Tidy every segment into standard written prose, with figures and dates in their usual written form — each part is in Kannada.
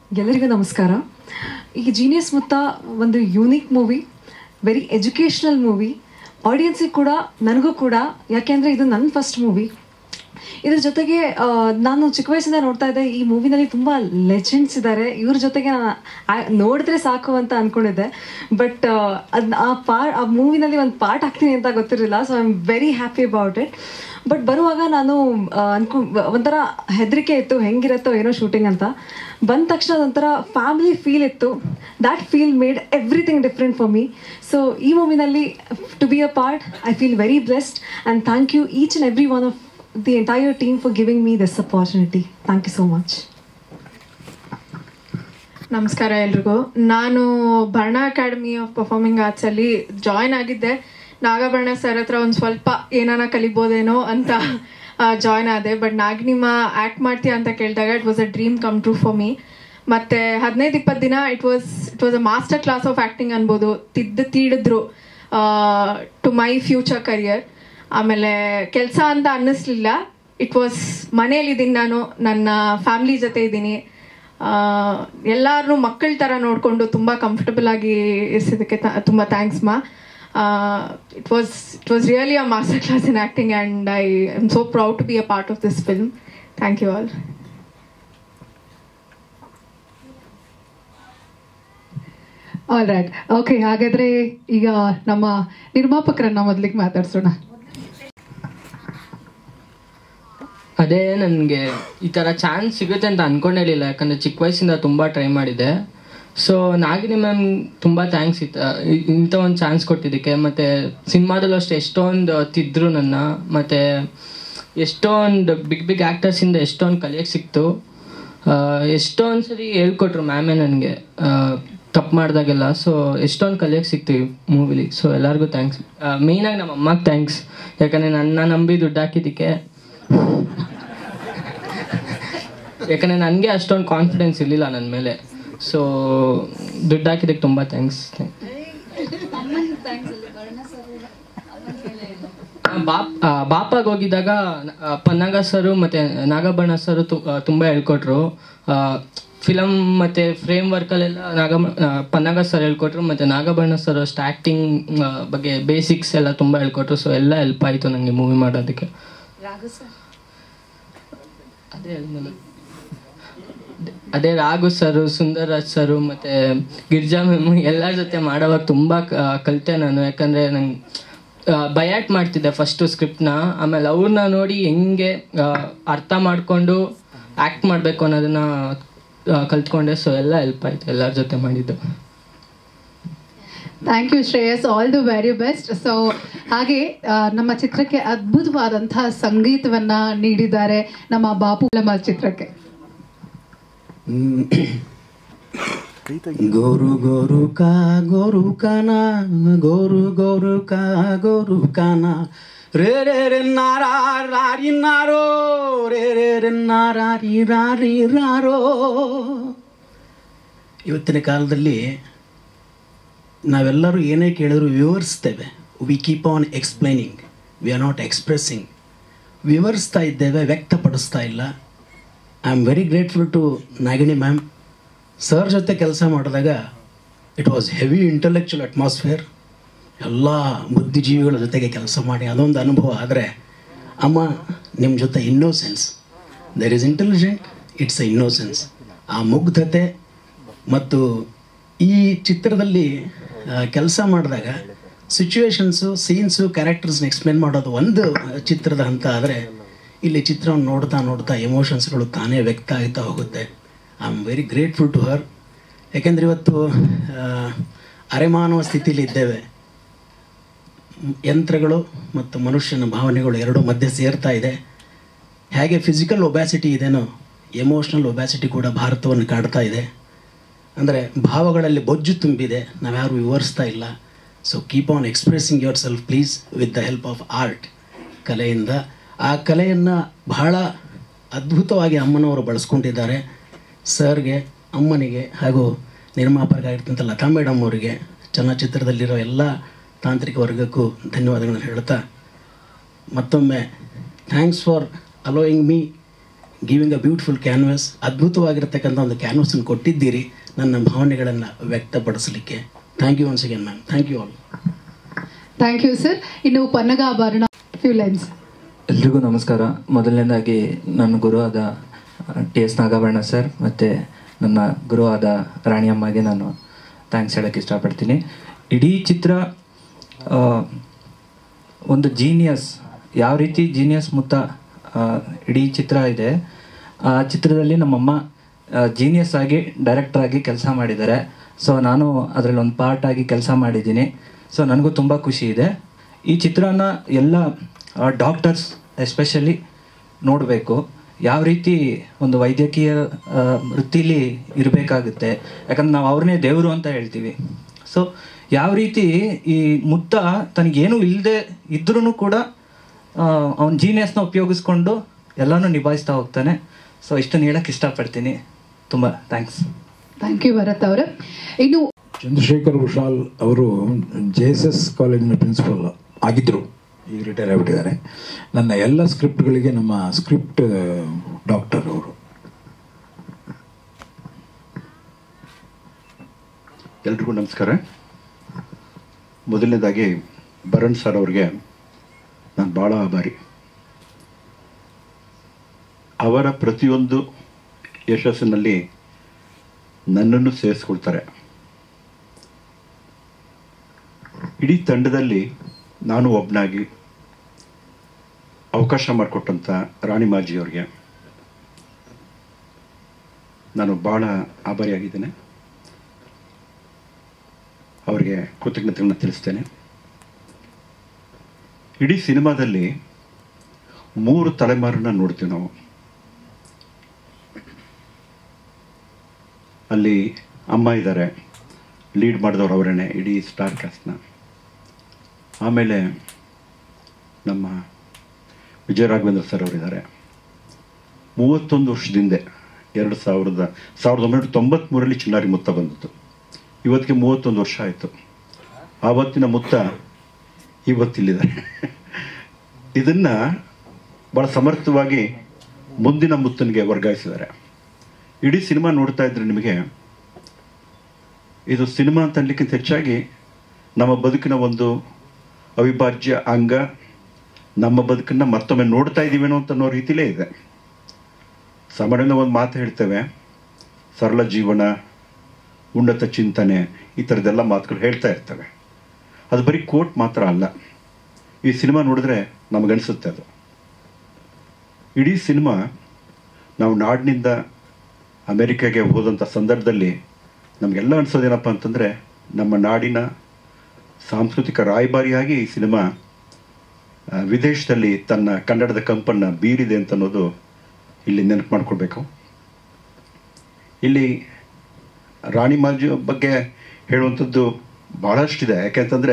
ಎಲ್ಲರಿಗೂ ನಮಸ್ಕಾರ. ಈ ಜೀನಿಯಸ್ ಮುತ್ತ ಒಂದು unique movie, very educational movie. ಆಡಿಯನ್ಸಿಗೆ ಕೂಡ ನನಗೂ ಕೂಡ, ಯಾಕೆಂದರೆ ಇದು ನನ್ನ ಫಸ್ಟ್ ಮೂವಿ. ಇದ್ರ ಜೊತೆಗೆ ನಾನು ಚಿಕ್ಕ ವಯಸ್ಸಿಂದ ನೋಡ್ತಾ ಇದ್ದೆ, ಈ ಮೂವಿನಲ್ಲಿ ತುಂಬ ಲೆಜೆಂಡ್ಸ್ ಇದ್ದಾರೆ. ಇವ್ರ ಜೊತೆಗೆ ನಾನು ನೋಡಿದ್ರೆ ಸಾಕು ಅಂತ ಅಂದ್ಕೊಂಡಿದ್ದೆ. ಬಟ್ ಆ ಮೂವಿನಲ್ಲಿ ಒಂದು ಪಾರ್ಟ್ ಆಗ್ತೀನಿ ಅಂತ ಗೊತ್ತಿರಲಿಲ್ಲ. So I am very happy about it. But ಬರುವಾಗ ನಾನು ಒಂಥರ ಹೆದರಿಕೆ ಇತ್ತು, ಹೆಂಗಿರುತ್ತೋ ಏನೋ ಶೂಟಿಂಗ್ ಅಂತ. ಬಂದ ತಕ್ಷಣ ಅದೊಂಥರ ಫ್ಯಾಮಿಲಿ ಫೀಲ್ ಇತ್ತು. That feel made everything different for me. So ಈ ಮೂವಿನಲ್ಲಿ to be a part, I feel very blessed and thank you each and every one of the entire team for giving me this opportunity. Thank you so much. ನಮಸ್ಕಾರ ಎಲ್ರಿಗೂ. ನಾನು ಭರಣ ಅಕಾಡೆಮಿ ಆಫ್ ಪರ್ಫಾರ್ಮಿಂಗ್ ಆರ್ಟ್ಸಲ್ಲಿ ಜಾಯ್ನ್ ಆಗಿದ್ದೆ. ನಾಗಭರಣ ಸರ್ ಹತ್ರ ಒಂದು ಸ್ವಲ್ಪ ಏನಾನ ಕಲಿಬೋದೇನೋ ಅಂತ ಜಾಯ್ನ್ ಆದೆ. ಬಟ್ ನಾಗಿನಿಮ್ಮ ಆ್ಯಕ್ಟ್ ಮಾಡ್ತೀಯ ಅಂತ ಕೇಳಿದಾಗ it was a dream come true for me. ಮತ್ತು 15-20 ದಿನ it was a master class of acting ಅನ್ಬೋದು. ತೀಡಿದ್ರು ಟು ಮೈ ಫ್ಯೂಚರ್ ಕರಿಯರ್. ಆಮೇಲೆ ಕೆಲಸ ಅಂತ ಅನ್ನಿಸ್ಲಿಲ್ಲ. ಇಟ್ ವಾಸ್ ಮನೇಲಿದ್ದೀನಿ, ನಾನು ನನ್ನ ಫ್ಯಾಮ್ಲಿ ಜೊತೆ ಇದ್ದೀನಿ. ಎಲ್ಲರೂ ಮಕ್ಕಳ ಥರ ನೋಡಿಕೊಂಡು ತುಂಬ ಕಂಫರ್ಟಬಲ್ ಆಗಿ ಇರಿಸಿದ್ದಕ್ಕೆ ತುಂಬ ಥ್ಯಾಂಕ್ಸ್ ಮಾ. It was really a master class in acting and I am so proud to be a part of this film. Thank you all. All right, okay. ಹಾಗಾದರೆ ಈಗ ನಮ್ಮ ನಿರ್ಮಾಪಕರನ್ನ ಮೊದಲಿಗೆ ಮಾತಾಡ್ಸೋಣ. ಅದೇ ನನಗೆ ಈ ಥರ ಚಾನ್ಸ್ ಸಿಗುತ್ತೆ ಅಂತ ಅಂದ್ಕೊಂಡಿರಲಿಲ್ಲ, ಯಾಕಂದರೆ ಚಿಕ್ಕ ವಯಸ್ಸಿಂದ ತುಂಬ ಟ್ರೈ ಮಾಡಿದ್ದೆ. ಸೊ ನಾಗಿನಿ ಮ್ಯಾಮ್ ತುಂಬ ಥ್ಯಾಂಕ್ಸ್ ಇಂಥ ಒಂದು ಚಾನ್ಸ್ ಕೊಟ್ಟಿದ್ದಕ್ಕೆ. ಮತ್ತು ಸಿನಿಮಾದಲ್ಲೂ ಅಷ್ಟೇ ಎಷ್ಟೊಂದು ತಿದ್ರು ನನ್ನ, ಮತ್ತು ಎಷ್ಟೊಂದು ಬಿಗ್ ಆ್ಯಕ್ಟರ್ಸಿಂದ ಎಷ್ಟೊಂದು ಕಲಿಯೋಕ್ಕೆ ಸಿಕ್ತು. ಎಷ್ಟೊಂದು ಸರಿ ಹೇಳ್ಕೊಟ್ರು ಮ್ಯಾಮೇ ನನಗೆ ತಪ್ಪು ಮಾಡಿದಾಗೆಲ್ಲ. ಸೊ ಎಷ್ಟೊಂದು ಕಲಿಯೋಕ್ಕೆ ಸಿಕ್ತು ಈ ಮೂವಿಲಿ. ಸೊ ಎಲ್ಲರಿಗೂ ಥ್ಯಾಂಕ್ಸ್. ಮೇಯ್ನಾಗಿ ನಮ್ಮ ಅಮ್ಮಗೆ ಥ್ಯಾಂಕ್ಸ್, ಯಾಕಂದರೆ ನನ್ನ ನಂಬಿ ದುಡ್ಡು ಹಾಕಿದ್ದಕ್ಕೆ. ಯಾಕಂದರೆ ನನಗೆ ಅಷ್ಟೊಂದು ಕಾನ್ಫಿಡೆನ್ಸ್ ಇರಲಿಲ್ಲ ನನ್ನ ಮೇಲೆ. ಸೊ ದುಡ್ಡು ಹಾಕಿದ್ದಕ್ಕೆ ತುಂಬ ಥ್ಯಾಂಕ್ಸ್. ಬಾಪಾಗ ಹೋಗಿದ್ದಾಗ ಪನ್ನಗ ಸರು ಮತ್ತು ನಾಗಭರಣ ಸರು ತುಂಬ ಹೇಳ್ಕೊಟ್ರು. ಫಿಲಮ್ ಮತ್ತು ಫ್ರೇಮ್ ವರ್ಕಲ್ಲೆಲ್ಲ ಪನ್ನಗ ಸರ್ ಹೇಳ್ಕೊಟ್ರು, ಮತ್ತು ನಾಗಭರಣ ಸರ್ ಅಷ್ಟು ಆ್ಯಕ್ಟಿಂಗ್ ಬಗ್ಗೆ ಬೇಸಿಕ್ಸ್ ಎಲ್ಲ ತುಂಬ ಹೇಳ್ಕೊಟ್ರು. ಸೊ ಎಲ್ಲ ಹೆಲ್ಪ್ ಆಯಿತು ನನಗೆ ಮೂವಿ ಮಾಡೋದಕ್ಕೆ. ಅದೇ ರಾಘು ಸರು, ಸುಂದರ್ರಾಜ್ ಸರು ಮತ್ತು ಗಿರ್ಜಾ ಮ್ಯಾಮು ಎಲ್ಲರ ಜೊತೆ ಮಾಡೋವಾಗ ತುಂಬ ಕಲಿತೆ ನಾನು. ಯಾಕಂದರೆ ನಂಗೆ ಬಯಾಟ್ ಮಾಡ್ತಿದ್ದೆ ಫಸ್ಟು ಸ್ಕ್ರಿಪ್ಟ್ನ, ಆಮೇಲೆ ಅವ್ರನ್ನ ನೋಡಿ ಹೆಂಗೆ ಅರ್ಥ ಮಾಡಿಕೊಂಡು ಆ್ಯಕ್ಟ್ ಮಾಡಬೇಕು ಅನ್ನೋದನ್ನು ಕಲ್ತ್ಕೊಂಡೆ. ಸೊ ಎಲ್ಲ ಹೆಲ್ಪ್ ಆಯಿತು ಎಲ್ಲರ ಜೊತೆ ಮಾಡಿದ್ದು. Thank you Shreyas, all the very best. So ಹಾಗೆ ನಮ್ಮ ಚಿತ್ರಕ್ಕೆ ಅದ್ಭುತವಾದಂತಹ ಸಂಗೀತವನ್ನು ನೀಡಿದ್ದಾರೆ ನಮ್ಮ ಬಾಪು ಚಿತ್ರಕ್ಕೆ. ಗೋರು ಗೋರು ಕಾ ಗೋರು ಕಾನ ಗೋರು ಗೋರು ಕಾ ಗೋರು ಕಾನ ರೇ ರೇ ರೇ ನಾರಾ ರಾರಿ ನಾರೋ ರೇ ರೇ ರೇ ನಾರಾರಿ ರಾರಿ ರಾರೋ. ಇವತ್ತಿನ ಕಾಲದಲ್ಲಿ ನಾವೆಲ್ಲರೂ ಏನೇ ಕೇಳಿದ್ರು ವಿವರಿಸ್ತೇವೆ. We keep on explaining, we are not expressing. ವಿವರಿಸ್ತಾ ಇದ್ದೇವೆ, ವ್ಯಕ್ತಪಡಿಸ್ತಾ ಇಲ್ಲ. I am very grateful to Nagini ma'am. Sir ಜೊತೆ ಕೆಲಸ ಮಾಡಿದಾಗ it was heavy intellectual atmosphere. ಎಲ್ಲ ಬುದ್ಧಿಜೀವಿಗಳ ಜೊತೆಗೆ ಕೆಲಸ ಮಾಡಿ ಅದೊಂದು ಅನುಭವ. ಆದರೆ ಅಮ್ಮ ನಿಮ್ಮ ಜೊತೆ innocence, there is intelligent, it's a innocence. ಆ ಮುಗ್ಧತೆ ಮತ್ತು ಈ ಚಿತ್ರದಲ್ಲಿ ಕೆಲಸ ಮಾಡಿದಾಗ ಸಿಚುವೇಶನ್ಸು, ಸೀನ್ಸು, ಕ್ಯಾರೆಕ್ಟರ್ಸ್ನ ಎಕ್ಸ್ಪ್ಲೇನ್ ಮಾಡೋದು ಒಂದು ಚಿತ್ರದ ಹಂತ. ಆದರೆ ಇಲ್ಲಿ ಚಿತ್ರವನ್ನು ನೋಡ್ತಾ ನೋಡ್ತಾ ಎಮೋಷನ್ಸ್ಗಳು ತಾನೇ ವ್ಯಕ್ತ ಆಗ್ತಾ ಹೋಗುತ್ತೆ. I am very grateful to her. ಯಾಕೆಂದರೆ ಇವತ್ತು ಅರೆಮಾನವ ಸ್ಥಿತಿಲಿ ಇದ್ದೇವೆ. ಯಂತ್ರಗಳು ಮತ್ತು ಮನುಷ್ಯನ ಭಾವನೆಗಳು ಎರಡೂ ಮಧ್ಯೆ ಸೇರ್ತಾ ಇದೆ. ಹೇಗೆ ಫಿಸಿಕಲ್ ಒಬ್ಯಾಸಿಟಿ ಇದೆನೋ, ಎಮೋಷ್ನಲ್ ಒಬ್ಯಾಸಿಟಿ ಕೂಡ ಭಾರತವನ್ನು ಕಾಡ್ತಾ ಇದೆ. ಅಂದರೆ ಭಾವಗಳಲ್ಲಿ ಬೊಜ್ಜು ತುಂಬಿದೆ, ನಾವ್ಯಾರು ವಿವರಿಸ್ತಾ ಇಲ್ಲ. So keep on expressing yourself please with the help of art, ಕಲೆಯಿಂದ. ಆ ಕಲೆಯನ್ನು ಬಹಳ ಅದ್ಭುತವಾಗಿ ಅಮ್ಮನವರು ಬಳಸ್ಕೊಂಡಿದ್ದಾರೆ. ಸರ್ಗೆ, ಅಮ್ಮನಿಗೆ ಹಾಗೂ ನಿರ್ಮಾಪಕರಾಗಿರ್ತಂಥ ಲತಾ ಮೇಡಮ್ ಅವರಿಗೆ, ಚಲನಚಿತ್ರದಲ್ಲಿರೋ ಎಲ್ಲ ತಾಂತ್ರಿಕ ವರ್ಗಕ್ಕೂ ಧನ್ಯವಾದಗಳನ್ನು ಹೇಳ್ತಾ, ಮತ್ತೊಮ್ಮೆ thanks for allowing me giving a beautiful canvas. ಅದ್ಭುತವಾಗಿರ್ತಕ್ಕಂಥ ಒಂದು ಕ್ಯಾನ್ವಸನ್ನು ಕೊಟ್ಟಿದ್ದೀರಿ ನನ್ನ ಭಾವನೆಗಳನ್ನು ವ್ಯಕ್ತಪಡಿಸಲಿಕ್ಕೆ. Thank you once again ma'am. Thank you all. Thank you sir. ಇನ್ನು ಪನ್ನಗಾಭರಣ ಫ್ಯೂ ಲೈನ್ಸ್. ಎಲ್ರಿಗೂ ನಮಸ್ಕಾರ. ಮೊದಲನೇದಾಗಿ ನನ್ನ ಗುರು ಆದ TS ನಾಗಾಭರಣ ಸರ್ ಮತ್ತು ನನ್ನ ಗುರು ಆದ ರಾಣಿಯಮ್ಮಗೆ ನಾನು ಥ್ಯಾಂಕ್ಸ್ ಹೇಳೋಕ್ಕೆ ಇಷ್ಟಪಡ್ತೀನಿ. ಇಡೀ ಚಿತ್ರ ಒಂದು ಜೀನಿಯಸ್, ಯಾವ ರೀತಿ ಜೀನಿಯಸ್ ಮುತ್ತ ಇಡೀ ಚಿತ್ರ ಇದೆ. ಆ ಚಿತ್ರದಲ್ಲಿ ನಮ್ಮಮ್ಮ ಜೀನಿಯಸ್ ಆಗಿ ಡೈರೆಕ್ಟರ್ ಆಗಿ ಕೆಲಸ ಮಾಡಿದ್ದಾರೆ. ಸೊ ನಾನು ಅದರಲ್ಲಿ ಒಂದು ಪಾರ್ಟ್ ಆಗಿ ಕೆಲಸ ಮಾಡಿದ್ದೀನಿ. ಸೊ ನನಗೂ ತುಂಬ ಖುಷಿ ಇದೆ. ಈ ಚಿತ್ರನ ಎಲ್ಲ ಡಾಕ್ಟರ್ಸ್ ಎಸ್ಪೆಷಲಿ ನೋಡಬೇಕು. ಯಾವ ರೀತಿ ಒಂದು ವೈದ್ಯಕೀಯ ವೃತ್ತಿಲಿ ಇರಬೇಕಾಗುತ್ತೆ, ಯಾಕಂದ್ರೆ ನಾವು ಅವ್ರನ್ನೇ ದೇವರು ಅಂತ ಹೇಳ್ತೀವಿ. ಸೊ ಯಾವ ರೀತಿ ಈ ಮುತ್ತ ತನಗೇನು ಇಲ್ಲದೆ ಇದ್ರೂ ಕೂಡ ಅವನ ಜೀನಿಯಸ್ನ ಉಪಯೋಗಿಸ್ಕೊಂಡು ಎಲ್ಲನೂ ನಿಭಾಯಿಸ್ತಾ ಹೋಗ್ತಾನೆ. ಸೊ ಇಷ್ಟನ್ನು ಹೇಳಕ್ಕೆ ಇಷ್ಟಪಡ್ತೀನಿ. ತುಂಬ ಥ್ಯಾಂಕ್ಸ್. ಥ್ಯಾಂಕ್ ಯು ಭರತ್ ಅವರೇ. ಇನ್ನು ಚಂದ್ರಶೇಖರ್ ವಿಶಾಲ್ ಅವರು JSS ಕಾಲೇಜಿನ ಪ್ರಿನ್ಸಿಪಲ್ ಆಗಿದ್ದರು, ಈಗ ರಿಟೈರ್ ಆಗಿಬಿಟ್ಟಿದ್ದಾರೆ. ನನ್ನ ಎಲ್ಲ ಸ್ಕ್ರಿಪ್ಟ್ಗಳಿಗೆ ನಮ್ಮ ಸ್ಕ್ರಿಪ್ಟ್ ಡಾಕ್ಟರ್ ಅವರು. ಎಲ್ರಿಗೂ ನಮಸ್ಕಾರ. ಮೊದಲನೇದಾಗಿ ಭರಣ್ ಸರ್ ಅವ್ರಿಗೆ ನಾನು ಭಾಳ ಆಭಾರಿ. ಅವರ ಪ್ರತಿಯೊಂದು ಯಶಸ್ಸಿನಲ್ಲಿ ನನ್ನನ್ನು ಸೇರಿಸ್ಕೊಳ್ತಾರೆ. ಇಡೀ ತಂಡದಲ್ಲಿ ನಾನು ಒಬ್ಬನಾಗಿ ಅವಕಾಶ ಮಾಡಿಕೊಟ್ಟಂಥ ರಾಣಿ ಮಾಜಿಯವ್ರಿಗೆ ನಾನು ಭಾಳ ಆಭಾರಿಯಾಗಿದ್ದೇನೆ. ಅವರಿಗೆ ಕೃತಜ್ಞತೆಗಳನ್ನ ತಿಳಿಸ್ತೇನೆ. ಇಡೀ ಸಿನಿಮಾದಲ್ಲಿ 3 ತಲೆಮಾರನ್ನ ನೋಡ್ತೀವಿ ನಾವು. ಅಲ್ಲಿ ಅಮ್ಮ ಇದ್ದಾರೆ, ಲೀಡ್ ಮಾಡಿದವರು ಅವರೇನೆ ಇಡೀ ಸ್ಟಾರ್ ಕ್ಯಾಸ್ಟ್ನ. ಆಮೇಲೆ ನಮ್ಮ ವಿಜಯ ರಾಘವೇಂದ್ರ ಸರ್ ಅವರಿದ್ದಾರೆ. 31 ವರ್ಷದಿಂದ 1993 ಚಿನ್ನಾರಿ ಮುತ್ತ ಬಂದಿತ್ತು. ಇವತ್ತಿಗೆ 31 ವರ್ಷ ಆಯಿತು. ಆವತ್ತಿನ ಮುತ್ತ ಇವತ್ತಿಲ್ಲಿದ್ದಾರೆ. ಇದನ್ನು ಭಾಳ ಸಮರ್ಥವಾಗಿ ಮುಂದಿನ ಮುತ್ತನಿಗೆ ವರ್ಗಾಯಿಸಿದ್ದಾರೆ. ಇಡೀ ಸಿನಿಮಾ ನೋಡ್ತಾ ಇದ್ರೆ ನಿಮಗೆ ಇದು ಸಿನಿಮಾ ಅಂತ ಅನ್ಲಿಕ್ಕಿಂತ ಹೆಚ್ಚಾಗಿ ನಮ್ಮ ಬದುಕಿನ ಒಂದು ಅವಿಭಾಜ್ಯ ಅಂಗ, ನಮ್ಮ ಬದುಕನ್ನು ಮತ್ತೊಮ್ಮೆ ನೋಡ್ತಾ ಇದ್ದೀವೇನೋ ಅಂತ ಅನ್ನೋ ರೀತಿಲೇ ಇದೆ. ಸಾಮಾನ್ಯವಾಗಿ ಒಂದು ಮಾತು ಹೇಳ್ತೇವೆ, ಸರಳ ಜೀವನ, ಉನ್ನತ ಚಿಂತನೆ, ಈ ಥರದ್ದೆಲ್ಲ ಮಾತುಗಳು ಹೇಳ್ತಾ ಇರ್ತವೆ. ಅದು ಬರೀ ಕೋಟ್ ಮಾತ್ರ ಅಲ್ಲ. ಈ ಸಿನಿಮಾ ನೋಡಿದ್ರೆ ನಮಗನ್ಸುತ್ತೆ ಅದು. ಇಡೀ ಸಿನಿಮಾ ನಾವು ನಾಡಿನಿಂದ ಅಮೆರಿಕಾಗೆ ಹೋದಂಥ ಸಂದರ್ಭದಲ್ಲಿ ನಮಗೆಲ್ಲ ಅನಿಸೋದೇನಪ್ಪ ಅಂತಂದರೆ, ನಮ್ಮ ನಾಡಿನ ಸಾಂಸ್ಕೃತಿಕ ರಾಯಭಾರಿಯಾಗಿ ಈ ಸಿನಿಮಾ ವಿದೇಶದಲ್ಲಿ ತನ್ನ ಕನ್ನಡದ ಕಂಪನ್ನು ಬೀರಿದೆ ಅಂತ ಅನ್ನೋದು ಇಲ್ಲಿ ನೆನಪು ಮಾಡ್ಕೊಳ್ಬೇಕು. ಇಲ್ಲಿ ರಾಣಿ ಮಾಜಿ ಬಗ್ಗೆ ಹೇಳುವಂಥದ್ದು ಭಾಳಷ್ಟಿದೆ. ಯಾಕೆಂತಂದರೆ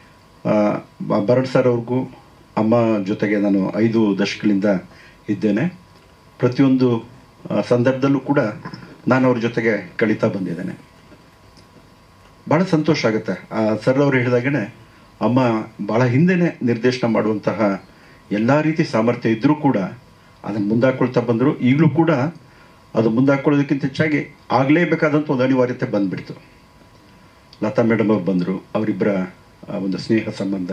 ಭರಣ್ ಸರ್ ಅವ್ರಿಗೂ ಅಮ್ಮ ಜೊತೆಗೆ ನಾನು 5 ದಶಕಗಳಿಂದ ಇದ್ದೇನೆ. ಪ್ರತಿಯೊಂದು ಸಂದರ್ಭದಲ್ಲೂ ಕೂಡ ನಾನು ಅವ್ರ ಜೊತೆಗೆ ಕಳೀತಾ ಬಂದಿದ್ದೇನೆ. ಭಾಳ ಸಂತೋಷ ಆಗುತ್ತೆ. ಸರ್ ಅವರು ಹೇಳಿದಾಗೇ ಅಮ್ಮ ಭಾಳ ಹಿಂದೆನೇ ನಿರ್ದೇಶನ ಮಾಡುವಂತಹ ಎಲ್ಲ ರೀತಿ ಸಾಮರ್ಥ್ಯ ಇದ್ದರೂ ಕೂಡ ಅದನ್ನು ಮುಂದಾಕೊಳ್ತಾ ಬಂದರು. ಈಗಲೂ ಕೂಡ ಅದು ಮುಂದಾಕೊಳ್ಳೋದಕ್ಕಿಂತ ಹೆಚ್ಚಾಗಿ ಆಗಲೇಬೇಕಾದಂಥ ಒಂದು ಅನಿವಾರ್ಯತೆ ಬಂದುಬಿಡ್ತು. ಲತಾ ಮೇಡಮ್ ಅವ್ರು ಬಂದರು. ಅವರಿಬ್ಬರ ಒಂದು ಸ್ನೇಹ ಸಂಬಂಧ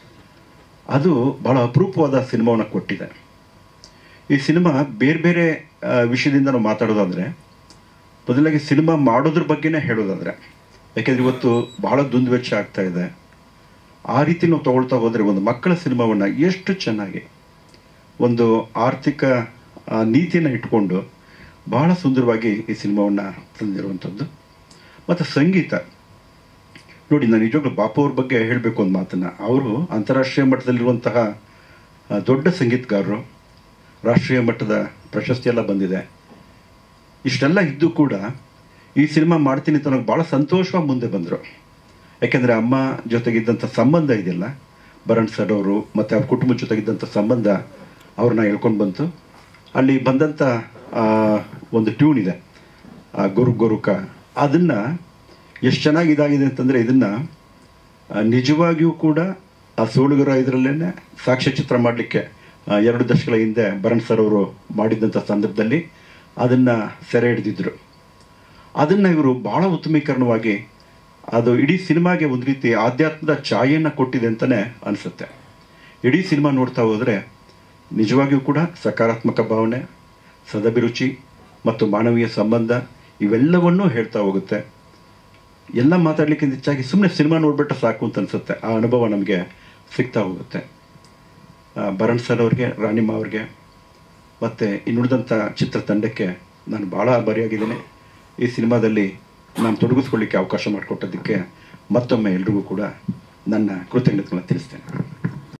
ಅದು ಭಾಳ ಅಪರೂಪವಾದ ಸಿನಿಮಾವನ್ನು ಕೊಟ್ಟಿದೆ. ಈ ಸಿನಿಮಾ ಬೇರೆ ಬೇರೆ ವಿಷಯದಿಂದ ನಾವು ಮಾತಾಡೋದಾದರೆ, ಮೊದಲಾಗಿ ಸಿನಿಮಾ ಮಾಡೋದ್ರ ಬಗ್ಗೆನೇ ಹೇಳೋದಾದರೆ, ಯಾಕೆಂದರೆ ಇವತ್ತು ಭಾಳ ದುಂದುವೆಚ್ಚ ಆಗ್ತಾ ಇದೆ. ಆ ರೀತಿ ನಾವು ತೊಗೊಳ್ತಾ ಹೋದರೆ ಒಂದು ಮಕ್ಕಳ ಸಿನಿಮಾವನ್ನು ಎಷ್ಟು ಚೆನ್ನಾಗಿ ಒಂದು ಆರ್ಥಿಕ ನೀತಿಯನ್ನು ಇಟ್ಕೊಂಡು ಭಾಳ ಸುಂದರವಾಗಿ ಈ ಸಿನಿಮಾವನ್ನು ತಂದಿರುವಂಥದ್ದು. ಮತ್ತು ಸಂಗೀತ ನೋಡಿ, ನಾನು ನಿಜವಾಗ್ಲೂ ಬಾಪು ಅವ್ರ ಬಗ್ಗೆ ಹೇಳಬೇಕು ಒಂದು ಮಾತನ್ನು. ಅವರು ಅಂತಾರಾಷ್ಟ್ರೀಯ ಮಟ್ಟದಲ್ಲಿರುವಂತಹ ದೊಡ್ಡ ಸಂಗೀತಗಾರರು, ರಾಷ್ಟ್ರೀಯ ಮಟ್ಟದ ಪ್ರಶಸ್ತಿ ಎಲ್ಲ ಬಂದಿದೆ. ಇಷ್ಟೆಲ್ಲ ಇದ್ದು ಕೂಡ ಈ ಸಿನಿಮಾ ಮಾಡ್ತೀನಿ ಅಂತ ನನಗೆ ಭಾಳ ಸಂತೋಷವಾಗಿ ಮುಂದೆ ಬಂದರು. ಯಾಕೆಂದರೆ ಅಮ್ಮ ಜೊತೆಗಿದ್ದಂಥ ಸಂಬಂಧ ಇದೆಯಲ್ಲ, ಭರಣ್ ಸರ್ ಅವರು ಮತ್ತು ಅವ್ರ ಕುಟುಂಬದ ಜೊತೆಗಿದ್ದಂಥ ಸಂಬಂಧ ಅವ್ರನ್ನ ಹೇಳ್ಕೊಂಡು ಬಂತು. ಅಲ್ಲಿ ಬಂದಂಥ ಒಂದು ಟ್ಯೂನ್ ಇದೆ, ಗುರುಕ, ಅದನ್ನು ಎಷ್ಟು ಚೆನ್ನಾಗಿ ಇದಾಗಿದೆ ಅಂತಂದರೆ, ಇದನ್ನು ನಿಜವಾಗಿಯೂ ಕೂಡ ಆ ಸೋಳುಗರ ಇದರಲ್ಲೇ ಸಾಕ್ಷ್ಯಚಿತ್ರ ಮಾಡಲಿಕ್ಕೆ 2 ದಶಕಗಳ ಹಿಂದೆ ಭರಣ್ ಸರ್ ಅವರು ಮಾಡಿದಂಥ ಸಂದರ್ಭದಲ್ಲಿ ಅದನ್ನು ಸೆರೆ ಹಿಡಿದಿದ್ದರು. ಅದನ್ನು ಇವರು ಭಾಳ ಉತ್ತಮೀಕರಣವಾಗಿ ಅದು ಇಡೀ ಸಿನಿಮಾಗೆ ಒಂದು ರೀತಿ ಆಧ್ಯಾತ್ಮದ ಛಾಯೆಯನ್ನು ಕೊಟ್ಟಿದೆ ಅಂತಲೇ ಅನಿಸುತ್ತೆ. ಇಡೀ ಸಿನಿಮಾ ನೋಡ್ತಾ ಹೋದರೆ ನಿಜವಾಗಿಯೂ ಕೂಡ ಸಕಾರಾತ್ಮಕ ಭಾವನೆ, ಸದಭಿರುಚಿ ಮತ್ತು ಮಾನವೀಯ ಸಂಬಂಧ ಇವೆಲ್ಲವನ್ನೂ ಹೇಳ್ತಾ ಹೋಗುತ್ತೆ. ಎಲ್ಲ ಮಾತಾಡಲಿಕ್ಕಿಂತ ಹೆಚ್ಚಾಗಿ ಸುಮ್ಮನೆ ಸಿನಿಮಾ ನೋಡ್ಬಿಟ್ಟು ಸಾಕು ಅಂತ ಅನಿಸುತ್ತೆ. ಆ ಅನುಭವ ನಮಗೆ ಸಿಗ್ತಾ ಹೋಗುತ್ತೆ. ಭರಣ್ ಸರ್ ಅವ್ರಿಗೆ, ರಾಣಿಮಾ ಅವ್ರಿಗೆ ಮತ್ತು ಇನ್ನುಳಿದಂಥ ಚಿತ್ರತಂಡಕ್ಕೆ ನಾನು ಭಾಳ ಆಭಾರಿಯಾಗಿದ್ದೇನೆ. ಈ ಸಿನಿಮಾದಲ್ಲಿ ನಾನು ತೊಡಗಿಸ್ಕೊಳ್ಳಿಕ್ಕೆ ಅವಕಾಶ ಮಾಡಿಕೊಟ್ಟದ್ದಕ್ಕೆ ಮತ್ತೊಮ್ಮೆ ಎಲ್ರಿಗೂ ಕೂಡ ನನ್ನ ಕೃತಜ್ಞತೆಗಳನ್ನು ತಿಳಿಸ್ತೇನೆ.